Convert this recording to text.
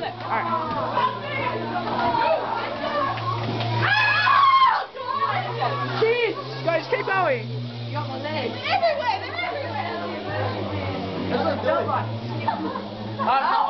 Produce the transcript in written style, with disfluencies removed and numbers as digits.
Down there. All right. Jeez, guys, keep going. You got my legs. They're everywhere. They're everywhere. All right.